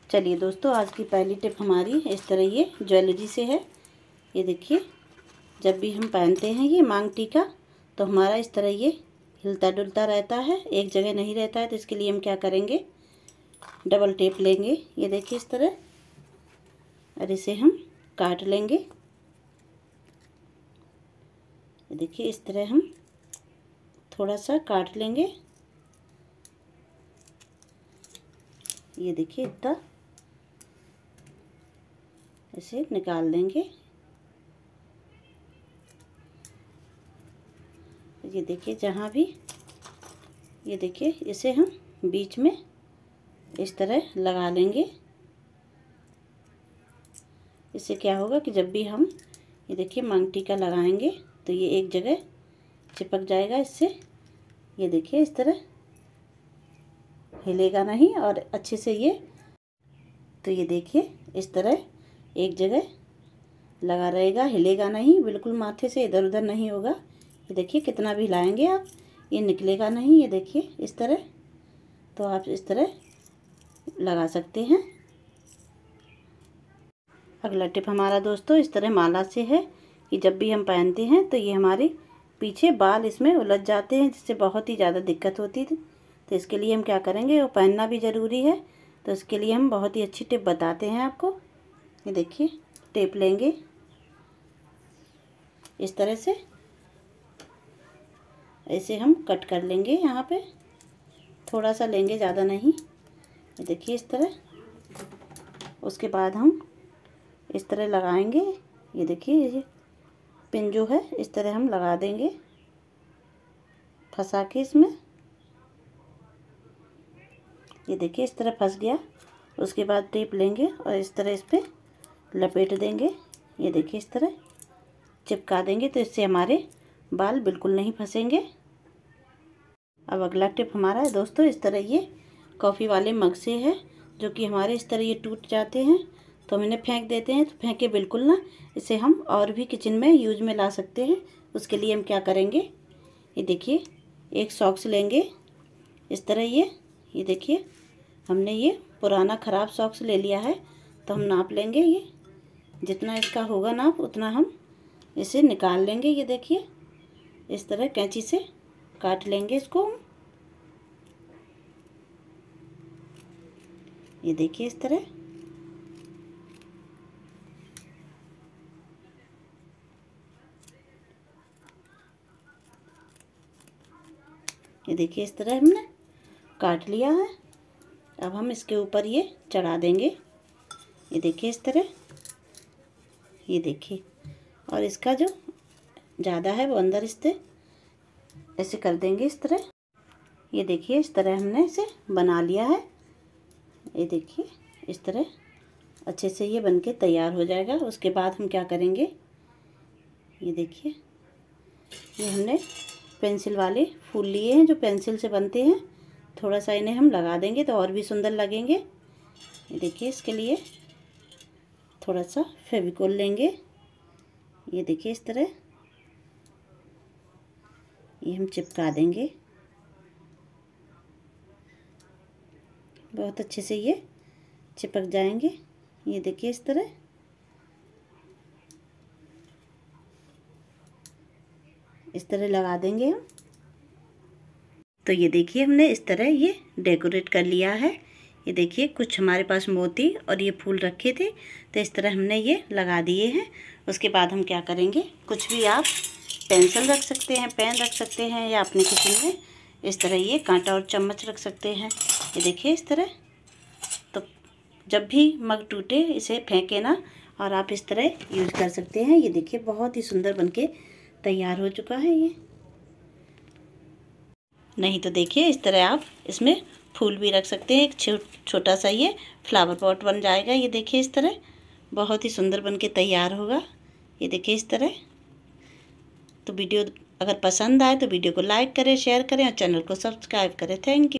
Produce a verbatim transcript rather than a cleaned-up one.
चलिए दोस्तों, आज की पहली टिप हमारी इस तरह ये ज्वेलरी से है। ये देखिए, जब भी हम पहनते हैं ये मांग टीका तो हमारा इस तरह ये हिलता डुलता रहता है, एक जगह नहीं रहता है। तो इसके लिए हम क्या करेंगे, डबल टेप लेंगे। ये देखिए इस तरह, और इसे हम काट लेंगे। ये देखिए इस तरह हम थोड़ा सा काट लेंगे। ये देखिए इतना इसे निकाल देंगे। ये देखिए जहाँ भी, ये देखिए इसे हम बीच में इस तरह लगा लेंगे। इससे क्या होगा कि जब भी हम ये देखिए मांग टीका लगाएंगे तो ये एक जगह चिपक जाएगा इससे। ये देखिए इस तरह हिलेगा नहीं और अच्छे से ये, तो ये देखिए इस तरह एक जगह लगा रहेगा, हिलेगा नहीं, बिल्कुल माथे से इधर उधर नहीं होगा। ये देखिए कितना भी हिलाएंगे आप, ये निकलेगा नहीं। ये देखिए इस तरह, तो आप इस तरह लगा सकते हैं। अगला टिप हमारा दोस्तों इस तरह माला से है कि जब भी हम पहनते हैं तो ये हमारे पीछे बाल इसमें उलझ जाते हैं, जिससे बहुत ही ज़्यादा दिक्कत होती थी। तो इसके लिए हम क्या करेंगे, वो पहनना भी ज़रूरी है। तो इसके लिए हम बहुत ही अच्छी टिप बताते हैं आपको। ये देखिए टेप लेंगे इस तरह से, ऐसे हम कट कर लेंगे। यहाँ पे थोड़ा सा लेंगे, ज़्यादा नहीं। ये देखिए इस तरह, उसके बाद हम इस तरह लगाएंगे। ये देखिए ये पिन जो है इस तरह हम लगा देंगे फंसा के इसमें। ये देखिए इस तरह फंस गया। उसके बाद टेप लेंगे और इस तरह इस पर लपेट देंगे। ये देखिए इस तरह चिपका देंगे, तो इससे हमारे बाल बिल्कुल नहीं फंसेंगे। अब अगला टिप हमारा है दोस्तों इस तरह ये कॉफ़ी वाले मग से है, जो कि हमारे इस तरह ये टूट जाते हैं तो हम इन्हें फेंक देते हैं। तो फेंके बिल्कुल ना, इसे हम और भी किचन में यूज में ला सकते हैं। उसके लिए हम क्या करेंगे, ये देखिए एक सॉक्स लेंगे इस तरह ये ये देखिए हमने ये पुराना ख़राब सॉक्स ले लिया है। तो हम नाप लेंगे, ये जितना इसका होगा नाप उतना हम इसे निकाल लेंगे। ये देखिए इस तरह कैंची से काट लेंगे इसको। ये देखिए इस तरह, ये देखिए इस तरह हमने काट लिया है। अब हम इसके ऊपर ये चढ़ा देंगे। ये देखिए इस तरह, ये देखिए, और इसका जो ज़्यादा है वो अंदर इस तरह ऐसे कर देंगे इस तरह। ये देखिए इस तरह हमने इसे बना लिया है। ये देखिए इस तरह अच्छे से ये बनके तैयार हो जाएगा। उसके बाद हम क्या करेंगे, ये देखिए ये हमने पेंसिल वाले फूल लिए हैं जो पेंसिल से बनते हैं। थोड़ा सा इन्हें हम लगा देंगे तो और भी सुंदर लगेंगे। ये देखिए इसके लिए थोड़ा सा फेविकोल लेंगे। ये देखिए इस तरह ये हम चिपका देंगे। बहुत अच्छे से ये चिपक जाएंगे। ये देखिए इस तरह, इस तरह लगा देंगे हम। तो ये देखिए हमने इस तरह ये डेकोरेट कर लिया है। ये देखिए कुछ हमारे पास मोती और ये फूल रखे थे, तो इस तरह हमने ये लगा दिए हैं। उसके बाद हम क्या करेंगे, कुछ भी आप पेंसिल रख सकते हैं, पेन रख सकते हैं, या अपने किचन में इस तरह ये कांटा और चम्मच रख सकते हैं। ये देखिए इस तरह, तो जब भी मग टूटे इसे फेंके ना, और आप इस तरह यूज कर सकते हैं। ये देखिए बहुत ही सुंदर बनके तैयार हो चुका है ये। नहीं तो देखिए इस तरह आप इसमें फूल भी रख सकते हैं। एक छो, छोटा सा ये फ्लावर पॉट बन जाएगा। ये देखिए इस तरह बहुत ही सुंदर बनके तैयार होगा। ये देखिए इस तरह। तो वीडियो अगर पसंद आए तो वीडियो को लाइक करें, शेयर करें और चैनल को सब्सक्राइब करें। Thank you.